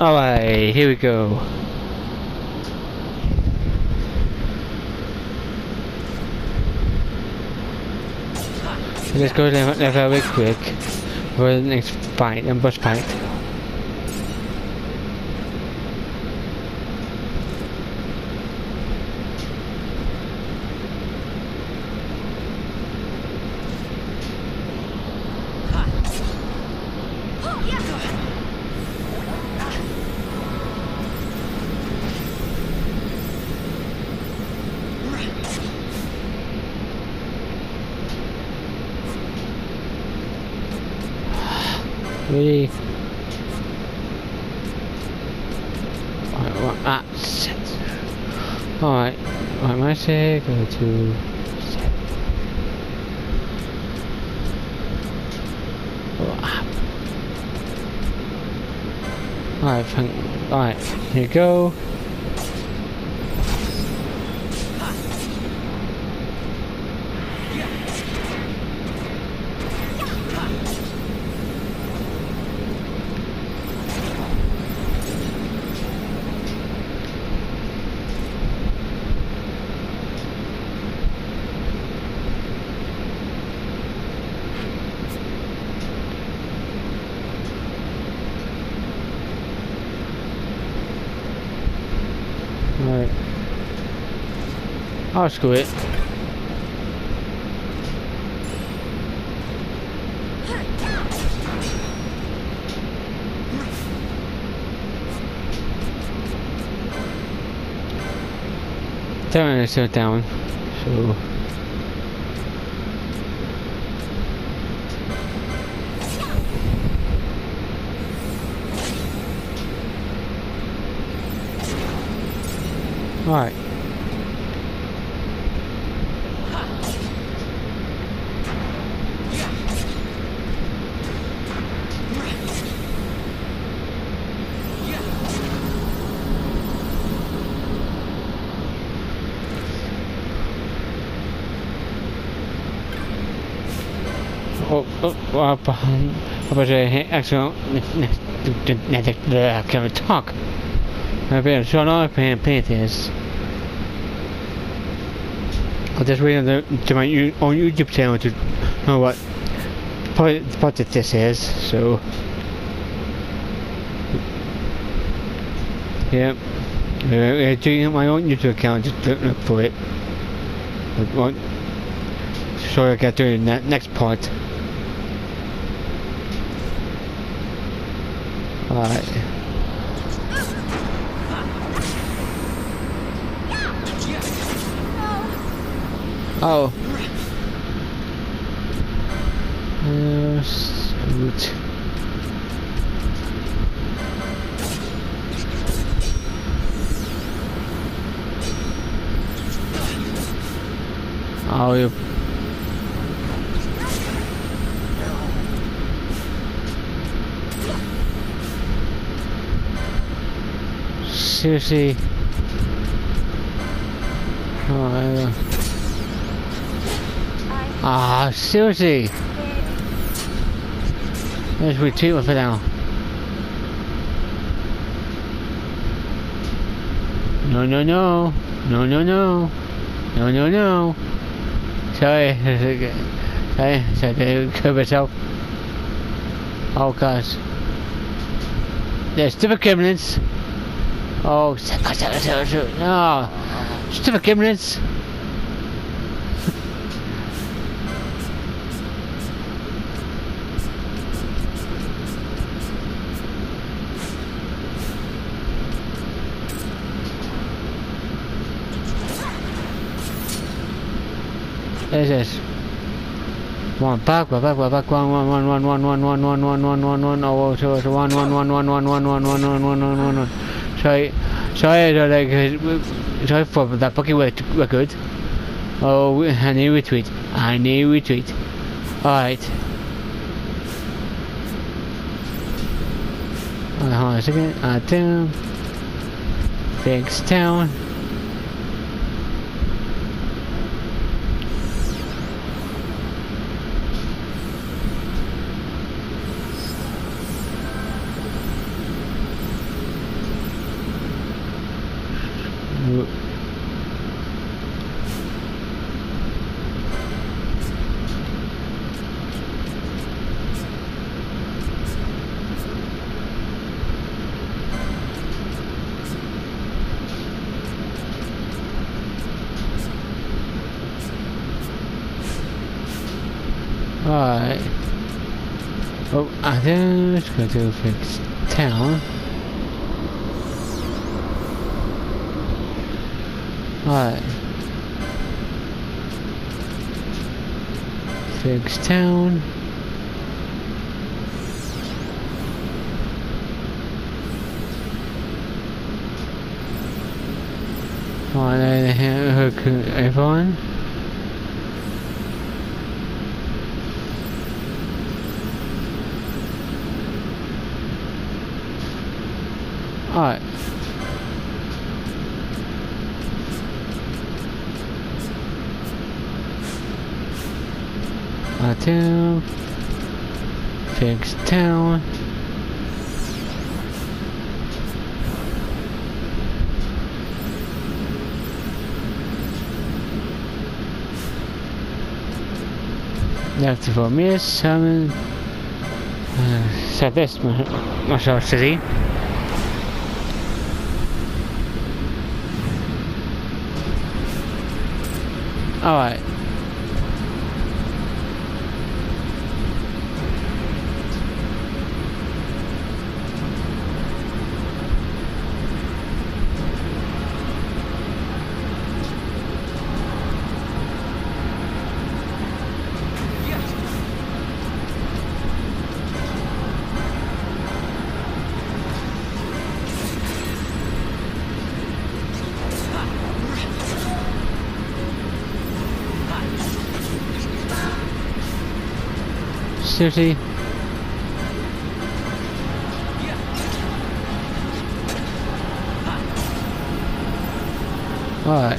Alright, here we go. Let's go level real quick for the next fight and boss fight. Really? Ah, shit. Alright, what am I saying? Go to... Alright, here you go. Alright. Oh, screw it. Don't want to sit down, so... Alright. Apa saya actually I can't talk. I've been so long playing this. I'll just wait to my own YouTube channel to know what this is. So yeah, doing my own YouTube account. Just look for it. So I get to the next part. Alright. Oh. Shoot. Oh, you. Seriously. Oh, seriously. Let's retreat with it now. No, no, no. No, no, no. No, no, no. Sorry. Sorry to kill myself. Oh, gosh. There's different criminals. Oh, no. Stupid criminals. There's this. One back, one, oh, so one. Sorry for that fucking record. Oh, I need retweet. Alright. Hold on a second. Down. Thanks, down. Oh, I think let's go to fix town. Alright. Fix town. Alright, hook everyone. Alright. Town. Fix town. That's for Miss Summon. Southwest Marshall City. Alright. City. Alright.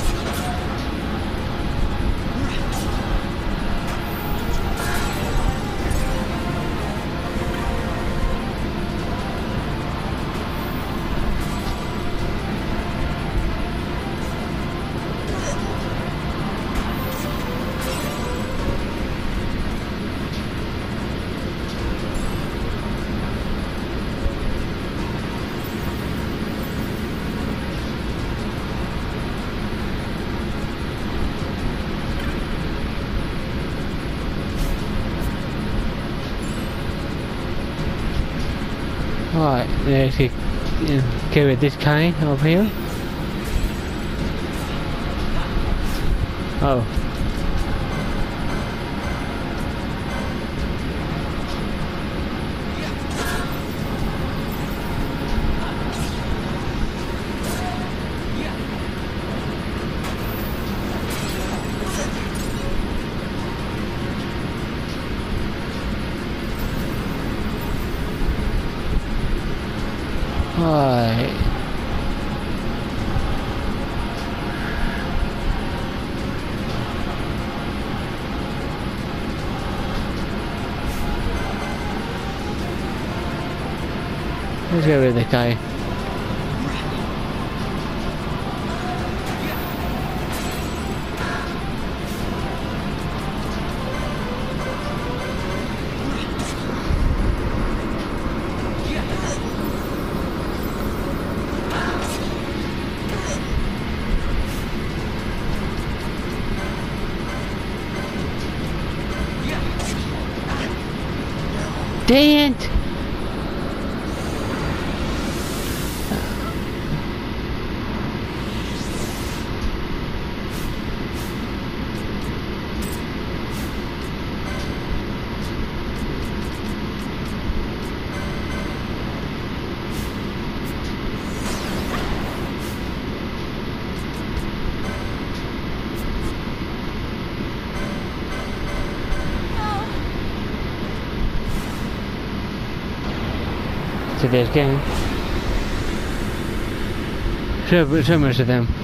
Alright, let's get with this guy over here. Oh. Alright. Let's get rid of the guy. Dang it! To this game. So much of them.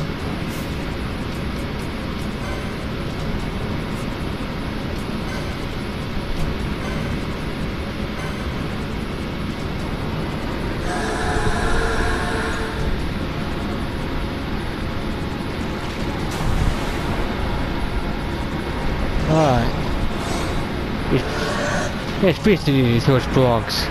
Alright. It's basically those blocks.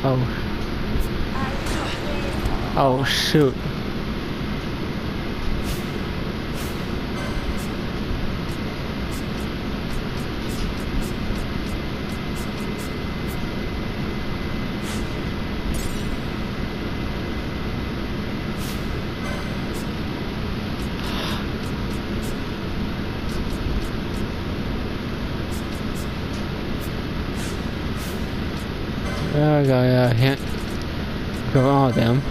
Oh. Oh shoot. There we go, yeah, can't go all of them.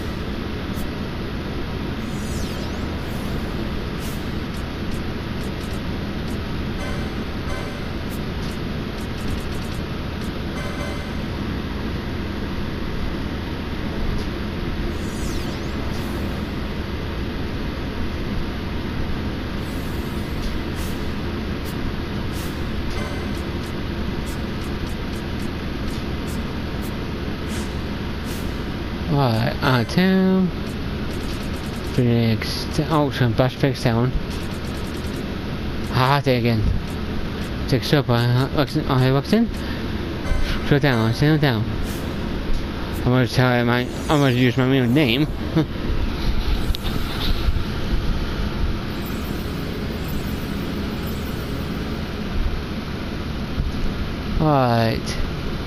Alright, item. Phoenix. Oh, some brush fix down. Ah, there again. Take up, I walked in. Slow down, slow down. I'm gonna tell you I'm gonna use my real name. Alright.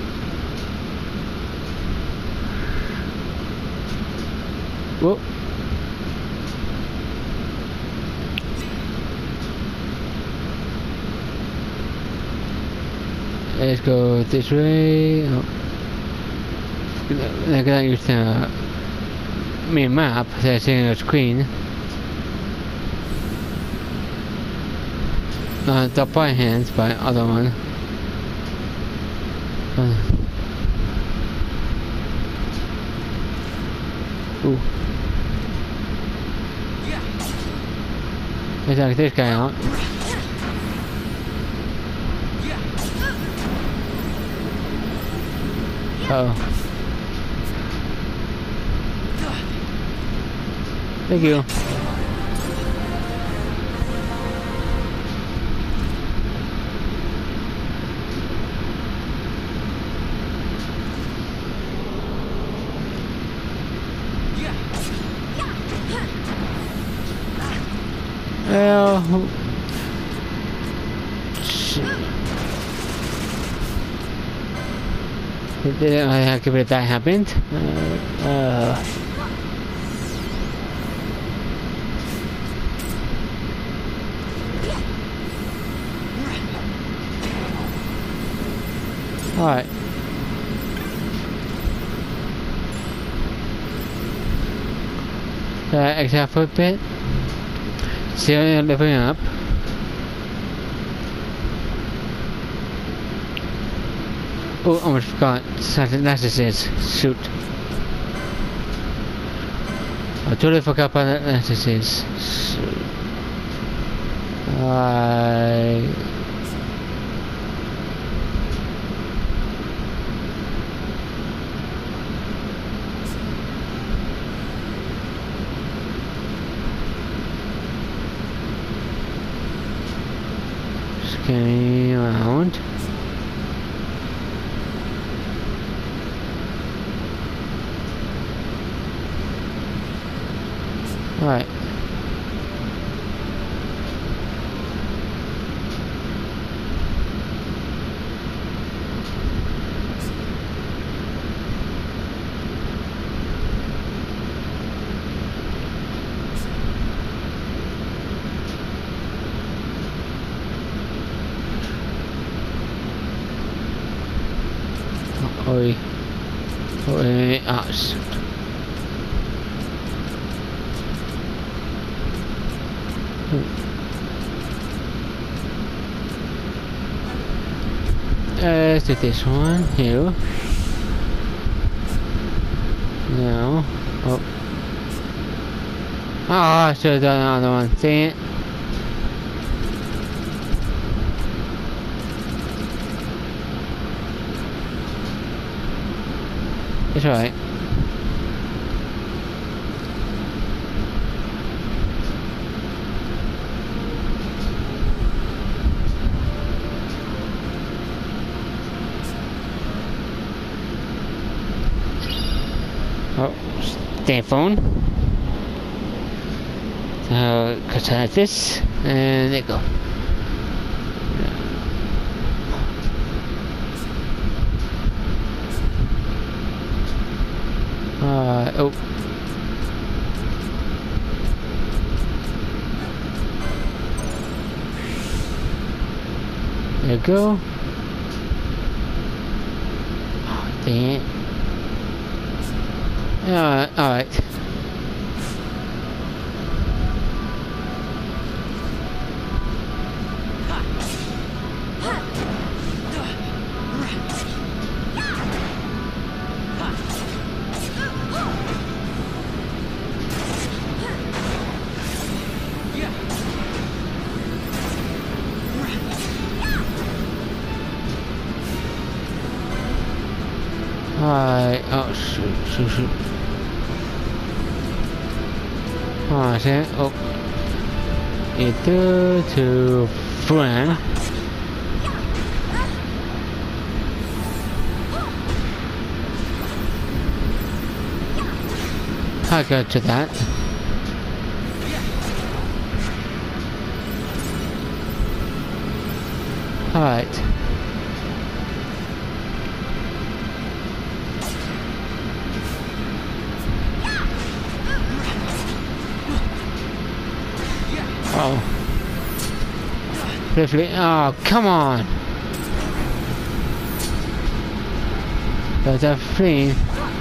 Whoa. Let's go this way. Oh. I'm gonna use the main map that's in the screen. Not the right hand, but other one. Ooh. Let's knock this guy out. Uh-oh. Thank you. Well, I give it that happened. Alright. Except for a bit. Still leveling up. Oh, I almost forgot. That's just it. Shoot. I totally forgot about that. That's just it. Scanning around. Alright. Oi. Oi. Ah, shoot. Let's do this one here. No. Oh. Ah, I should have done another one. Dang it. It's alright. stay phone. So, cut out this, and there you go. Oh. There you go. Oh, dang it. Alright. Alright, oh shoot. Oh shit, oh. Itu to friend. I got to that. Alright. Oh. Briefly. Oh, come on. There's a flea.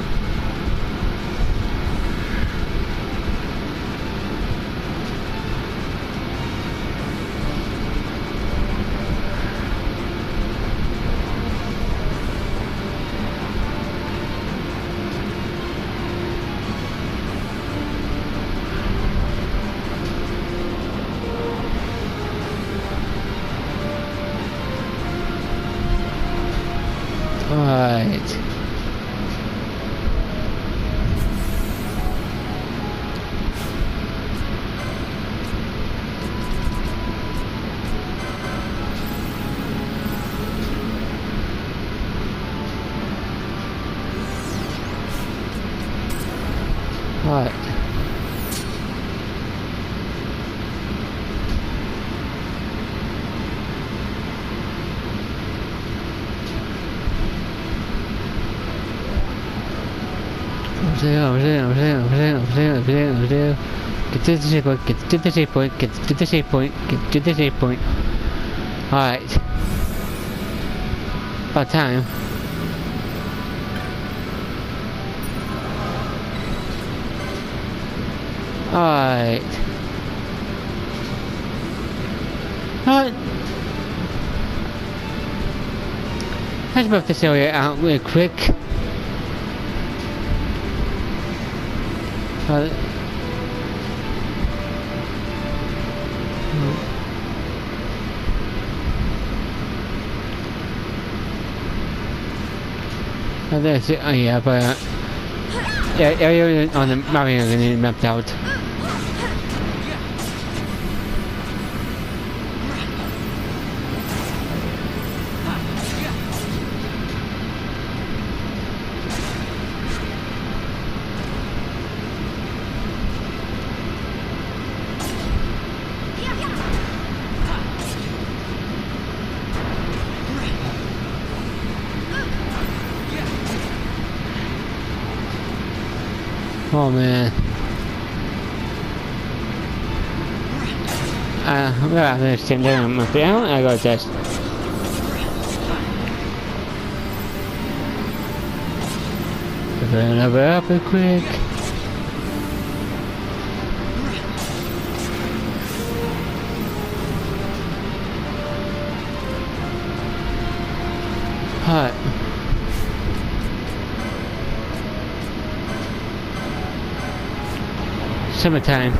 Alright. Alright. Over there. Get to the shape point, get to the shape point, get to the shape point, get to the shape point. Alright. About time. Alright. Alright. Let's move this area out real quick. Oh, that's it. Oh, yeah, but yeah, area on the Mario is mapped out. Oh man. Well, I'm gonna stand there on my down. I got this. Run over up real quick. Hot. Summertime.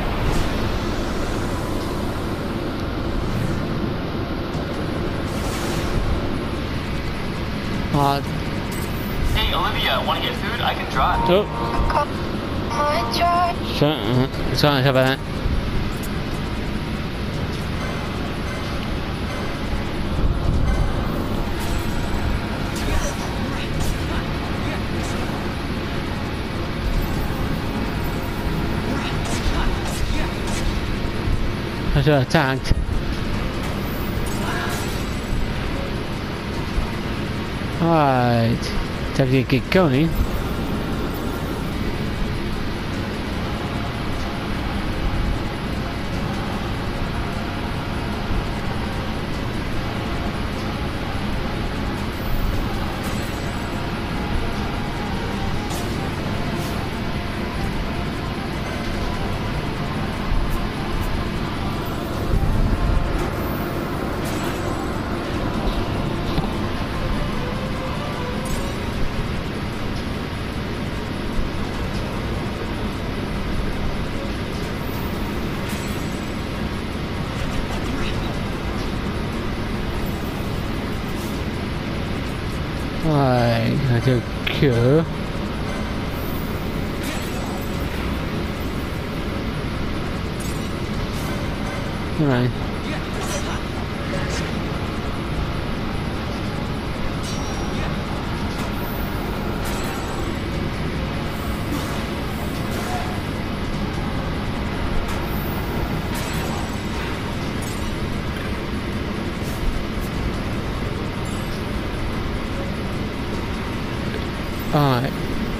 Hey Olivia, wanna get food? I can drive. Oh. Come on, George. Sorry about that. was attacked. Alright, time to get going. Alright, I do cure. Alright. Alright.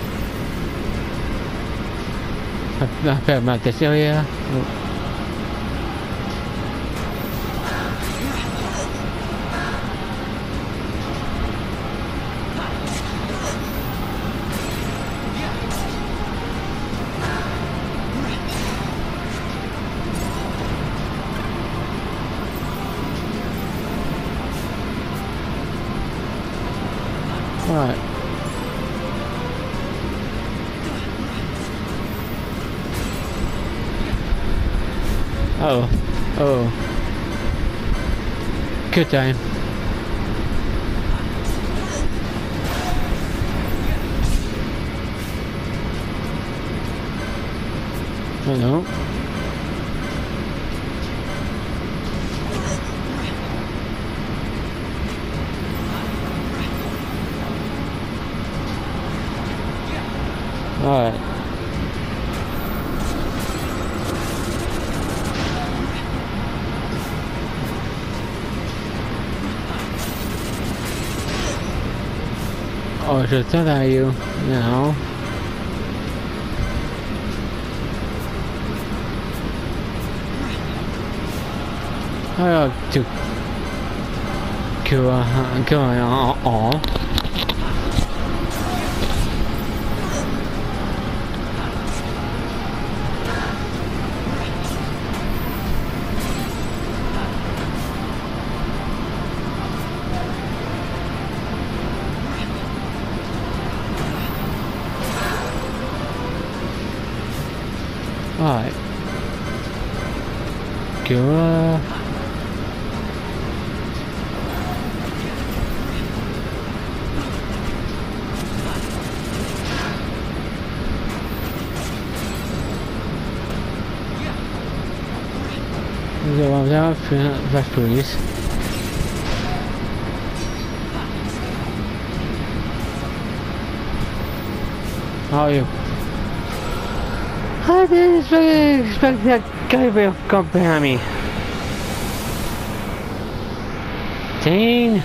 I feel about this area. Alright. Oh, oh, good time. Hello. All right. Oh, so that are you now? I have to kill all. Alright. Go. So I'm fast police. How are you? I didn't expect that guy to come behind me. Dang.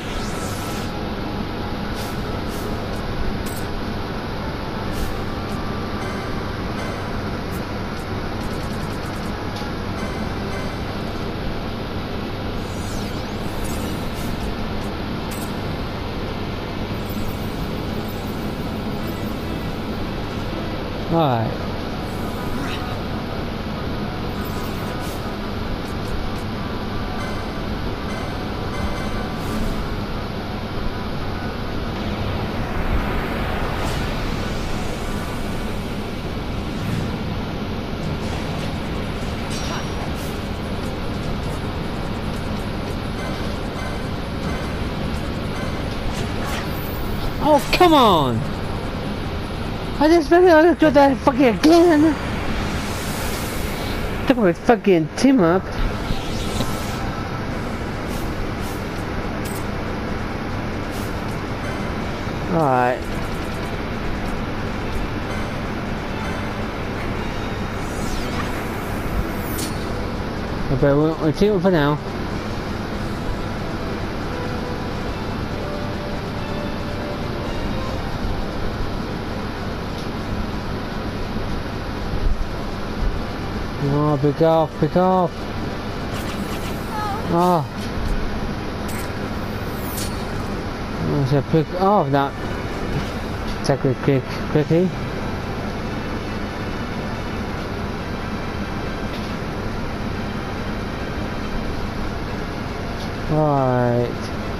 Alright. Oh, come on! I just better do that fucking again! Took my fucking team up. Alright. Okay, we'll keep it for now. Oh, pick off, pick off. Oh. I said pick off that. Take it quickly. Alright.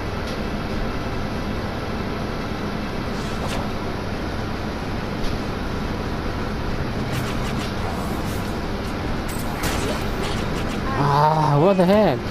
Ah, what the heck?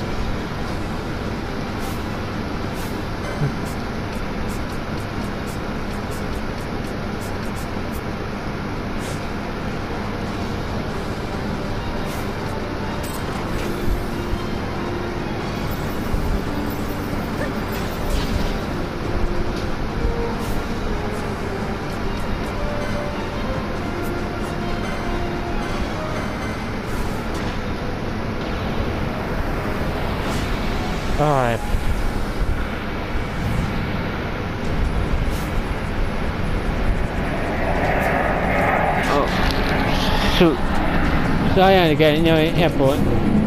Alright. Oh. Shoot. So I had to get in the airport.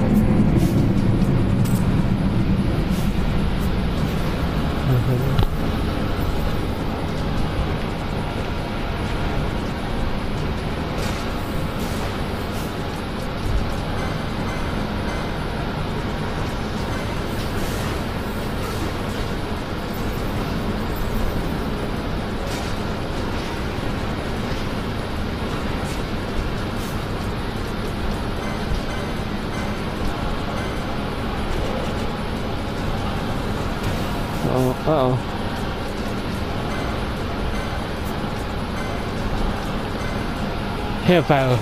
Uh-oh. Hillfire.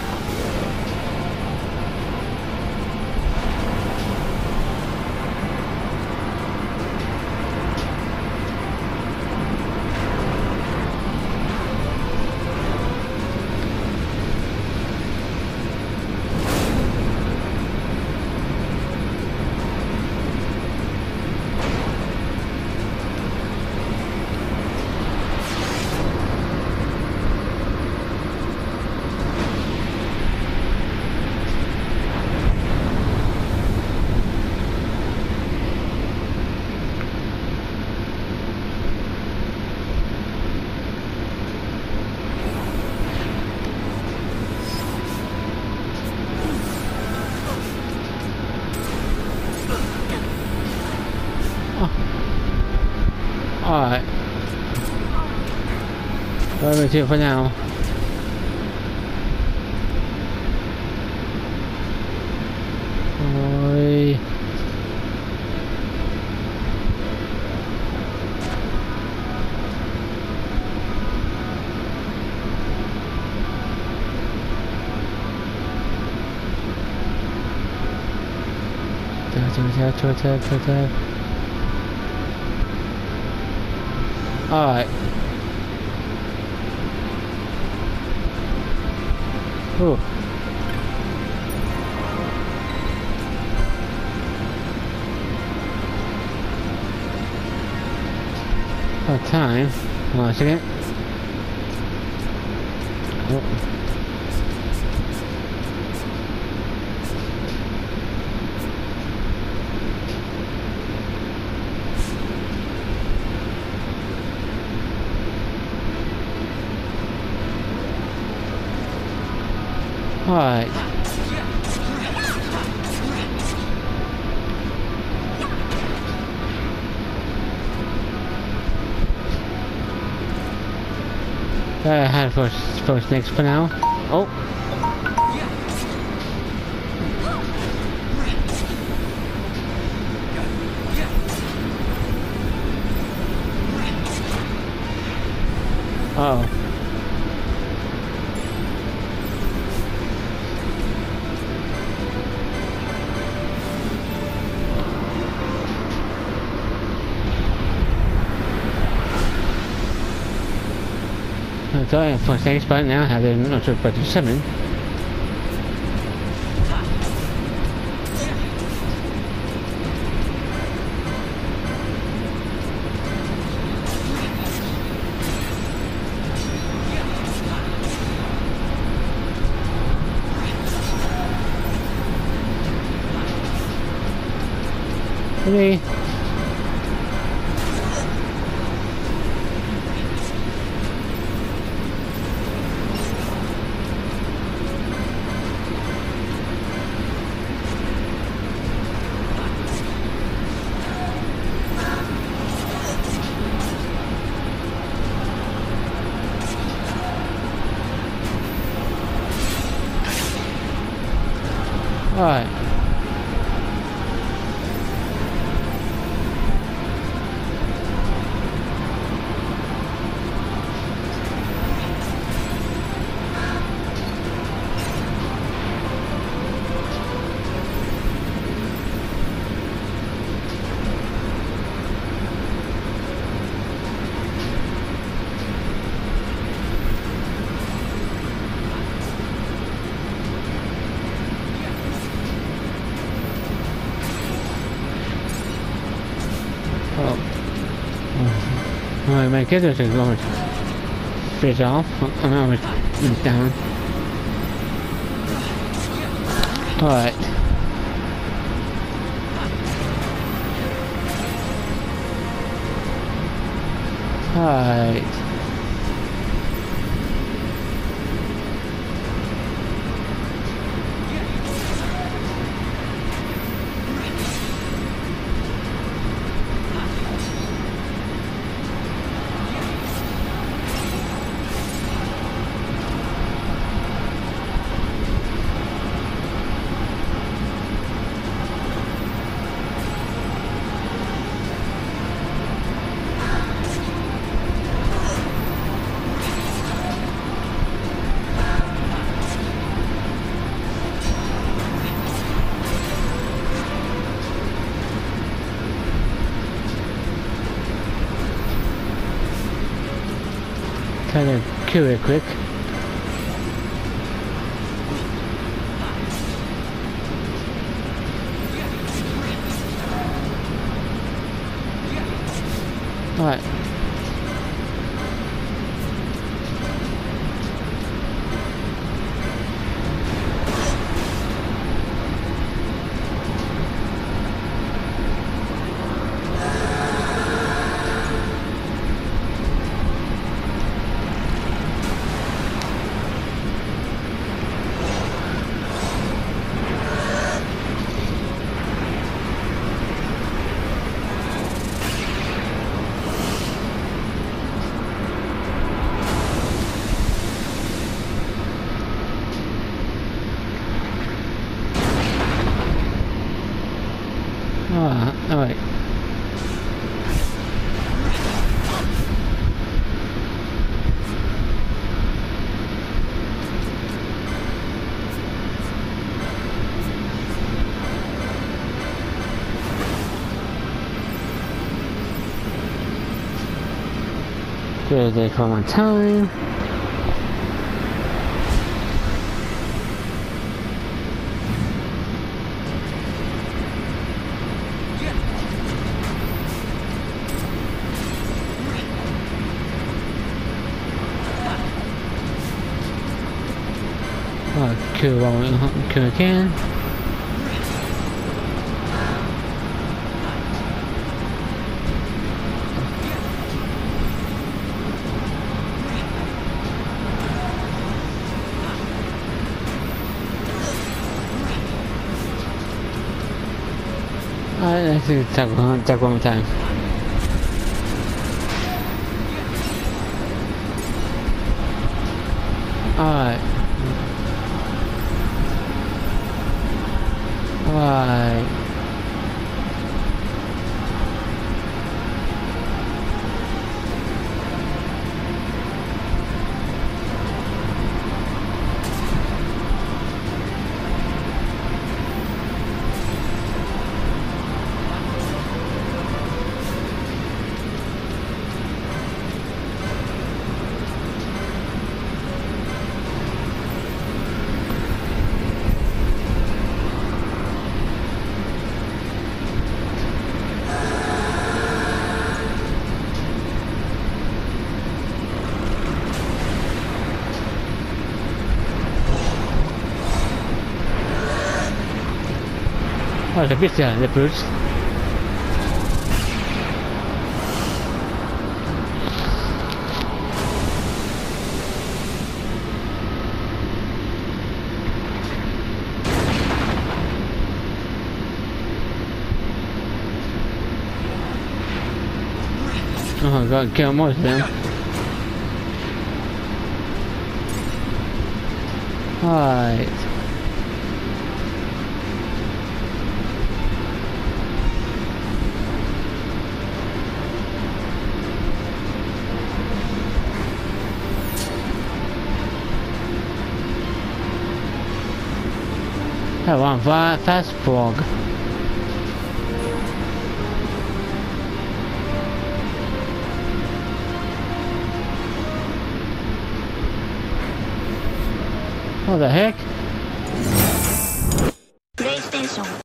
Alright. Well, we'll do it for now. Oi. Alright. Ooh. About time. Hold on a second. Oh. Alright. I had for snakes for now. Oh. Uh oh. Sorry for snakes, but now I have not sure about the summon. me. Alright. Alright, my kids are going to fish off. I'm almost down. Alright. Alright. Try to kill it quick. Alright. Alright. Good day for my time. Kill one, kill again. Let's see, tag one more time. Alright. Alright. Oh, the picture, the fruits. Oh god, kill most of them. Alright. That one fast frog. What the heck? プレイステーション